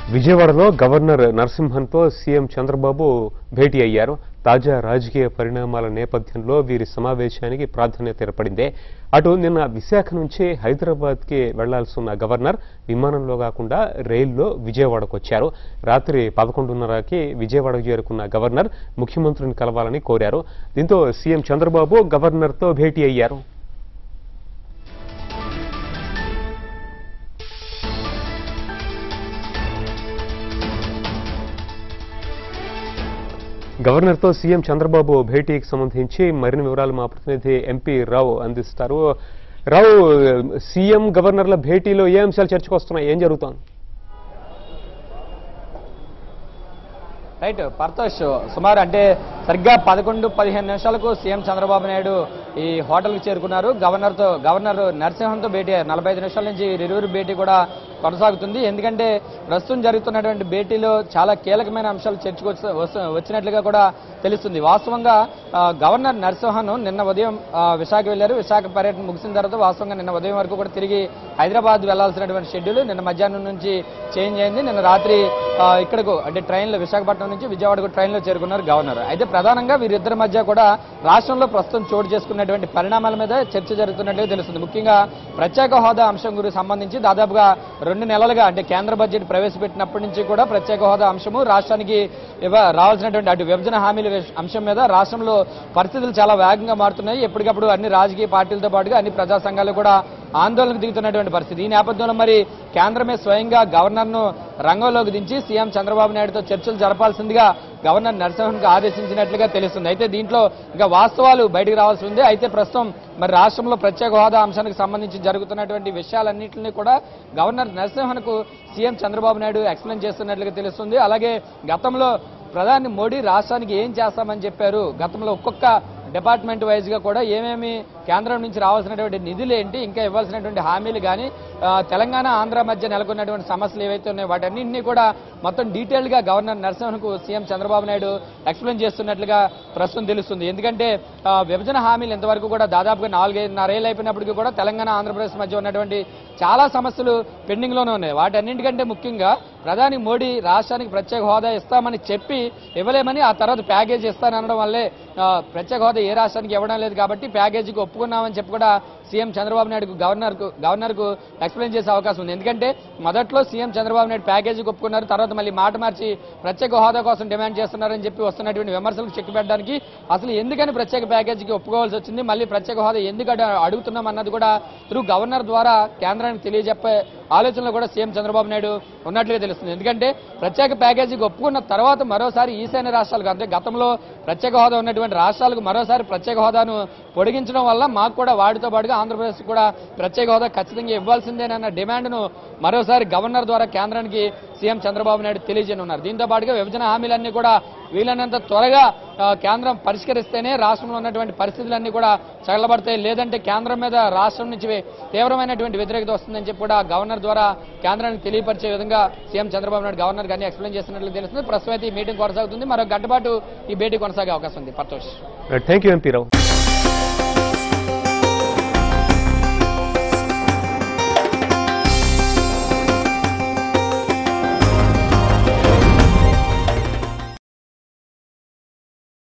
విజయవాడలో governor నరసింహన్తో CM Chandrababu భేటీ అయ్యారు. తాజా రాజకీయ పరిణామాల నేపథ్యంలో వీరి సమావేశానికి ప్రాధాన్యత ఏర్పడింది. అటు నిన్న విశాఖ నుంచి హైదరాబాద్కి వెళ్లాల్సిన గవర్నర్ విమానంలో కాకుండా రైల్లో విజయవాడకు వచ్చారు. రాత్రి 11:30కి విజయవాడకు చేరుకున్న గవర్నర్ ముఖ్యమంత్రిని కలవాలని కోరారు. దీంతో సీఎం చంద్రబాబు గవర్నర్తో భేటీ అయ్యారు. గవర్నర్తో సీఎం చంద్రబాబు భేటీకి సంబంధించి మరిన్ని వివరాలు మా ప్రతినిధి ఎంపీ రావు అందిస్తారు. రావు, సీఎం గవర్నర్ల భేటీలో ఏ అంశాలు చర్చకు వస్తున్నాయి, ఏం జరుగుతోంది? రైట్ పర్తోష్, సుమారు అంటే సరిగ్గా 11-15 నిమిషాలకు సీఎం చంద్రబాబు నాయుడు ఈ హోటల్కి చేరుకున్నారు. గవర్నర్ నరసింహన్తో భేటీ అయ్యారు. 45 నిమిషాల నుంచి ఇరువురు భేటీ కూడా కొనసాగుతుంది. ఎందుకంటే ప్రస్తుతం జరుగుతున్నటువంటి భేటీలో చాలా కీలకమైన అంశాలు చర్చకు వచ్చినట్లుగా కూడా తెలుస్తుంది. వాస్తవంగా గవర్నర్ నరసింహన్ నిన్న ఉదయం విశాఖ వెళ్లారు. విశాఖ పర్యటన ముగిసిన తర్వాత వాస్తవంగా నిన్న ఉదయం వరకు కూడా తిరిగి హైదరాబాద్ వెళ్లాల్సినటువంటి షెడ్యూల్ నిన్న మధ్యాహ్నం నుంచి చేంజ్ అయింది. నిన్న రాత్రి ఇక్కడకు అంటే ట్రైన్లో విశాఖపట్నం నుంచి విజయవాడకు ట్రైన్లో చేరుకున్నారు గవర్నర్. అయితే ప్రధానంగా వీరిద్దరి మధ్య కూడా రాష్ట్రంలో ప్రస్తుతం చోటు చేసుకున్నటువంటి పరిణామాల మీద చర్చ జరుగుతున్నట్లుగా తెలుస్తుంది. ముఖ్యంగా ప్రత్యేక హోదా అంశం గురించి సంబంధించి దాదాపుగా 2 నెలలుగా అంటే కేంద్ర బడ్జెట్ ప్రవేశపెట్టినప్పటి నుంచి కూడా ప్రత్యేక హోదా అంశము రాష్ట్రానికి రావాల్సినటువంటి అటు విభజన హామీల అంశం మీద రాష్ట్రంలో పరిస్థితులు చాలా వేగంగా మారుతున్నాయి. ఎప్పటికప్పుడు అన్ని రాజకీయ పార్టీలతో పాటుగా అన్ని ప్రజా సంఘాలు కూడా ఆందోళనకు దిగుతున్నటువంటి పరిస్థితి. ఈ నేపథ్యంలో మరి కేంద్రమే స్వయంగా గవర్నర్ను రంగంలోకి దించి సీఎం చంద్రబాబు నాయుడుతో చర్చలు జరపాల్సిందిగా గవర్నర్ నరసింహన్కు ఆదేశించినట్లుగా తెలుస్తుంది. అయితే దీంట్లో ఇంకా వాస్తవాలు బయటకు రావాల్సి ఉంది. అయితే ప్రస్తుతం మరి రాష్ట్రంలో ప్రత్యేక హోదా అంశానికి సంబంధించి జరుగుతున్నటువంటి విషయాలన్నింటినీ కూడా గవర్నర్ నరసింహన్కు సీఎం చంద్రబాబు నాయుడు ఎక్స్ప్లెయిన్ చేస్తున్నట్లుగా తెలుస్తుంది. అలాగే గతంలో ప్రధాని మోడీ రాష్ట్రానికి ఏం చేస్తామని చెప్పారు, గతంలో ఒక్కొక్క డిపార్ట్మెంట్ వైజ్ గా కూడా ఏమేమి కేంద్రం నుంచి రావాల్సినటువంటి నిధులు ఏంటి, ఇంకా ఇవ్వాల్సినటువంటి హామీలు కానీ తెలంగాణ ఆంధ్ర మధ్య నెలకొన్నటువంటి సమస్యలు ఏవైతే ఉన్నాయో వాటన్నింటినీ కూడా మొత్తం డీటెయిల్ గా గవర్నర్ నరసింహన్కు సీఎం చంద్రబాబు నాయుడు ఎక్స్ప్లెయిన్ చేస్తున్నట్లుగా ప్రస్తుతం తెలుస్తుంది. ఎందుకంటే విభజన హామీలు ఇంతవరకు కూడా దాదాపుగా 4.5 ఏళ్ళు అయిపోయినప్పటికీ కూడా తెలంగాణ ఆంధ్రప్రదేశ్ మధ్య ఉన్నటువంటి చాలా సమస్యలు పెండింగ్ లోనే ఉన్నాయి. వాటన్నింటికంటే ముఖ్యంగా ప్రధాని మోడీ రాష్ట్రానికి ప్రత్యేక హోదా ఇస్తామని చెప్పి ఇవ్వలేమని, ఆ తర్వాత ప్యాకేజీ ఇస్తాననడం వల్లే ప్రత్యేక హోదా ఏ రాష్ట్రానికి ఇవ్వడం లేదు కాబట్టి ప్యాకేజీకి ఒప్పుకున్నామని చెప్పి కూడా సీఎం చంద్రబాబు నాయుడు గవర్నర్కు ఎక్స్ప్లెయిన్ చేసే అవకాశం ఉంది. ఎందుకంటే మొదట్లో సీఎం చంద్రబాబు నాయుడు ప్యాకేజీకి ఒప్పుకున్నారు, తర్వాత మళ్ళీ మాట మార్చి ప్రత్యేక హోదా కోసం డిమాండ్ చేస్తున్నారని చెప్పి వస్తున్నటువంటి విమర్శలకు చెక్ పెట్టడానికి అసలు ఎందుకని ప్రత్యేక ప్యాకేజీకి ఒప్పుకోవాల్సి వచ్చింది, మళ్ళీ ప్రత్యేక హోదా ఎందుకు అడుగుతున్నాం అన్నది కూడా త్రూ గవర్నర్ ద్వారా కేంద్రానికి తెలియజెప్పే ఆలోచనలో కూడా సీఎం చంద్రబాబు నాయుడు ఉన్నట్లుగా తెలుస్తుంది. ఎందుకంటే ప్రత్యేక ప్యాకేజీకి ఒప్పుకున్న తర్వాత మరోసారి ఈశాన్య రాష్ట్రాలకు అంటే గతంలో ప్రత్యేక హోదా ఉన్నటువంటి రాష్ట్రాలకు మరోసారి ప్రత్యేక హోదాను పొడిగించడం వల్ల మాకు కూడా వాటితో పాటుగా ఆంధ్రప్రదేశ్ కూడా ప్రత్యేక హోదా ఖచ్చితంగా ఇవ్వాల్సిందేనన్న డిమాండ్ను మరోసారి గవర్నర్ ద్వారా కేంద్రానికి సీఎం చంద్రబాబు నాయుడు తెలియజేయనున్నారు. దీంతో పాటుగా విభజన హామీలన్నీ కూడా వీలైనంత త్వరగా కేంద్రం పరిష్కరిస్తేనే రాష్ట్రంలో ఉన్నటువంటి పరిస్థితులన్నీ కూడా చల్లబడతాయి, లేదంటే కేంద్రం మీద రాష్ట్రం నుంచి తీవ్రమైనటువంటి వ్యతిరేకత వస్తుందని చెప్పి కూడా గవర్నర్ ద్వారా కేంద్రానికి తెలియపరిచే విధంగా సీఎం చంద్రబాబు నాయుడు గవర్నర్ గారిని ఎక్స్ప్లెయిన్ చేస్తున్నట్లు తెలుస్తుంది. ప్రస్తుతం అయితే ఈ మీటింగ్ కొనసాగుతుంది. మరో గంట పాటు ఈ భేటీ కొనసాగే అవకాశం ఉంది. Partosh, thank you MP Rao.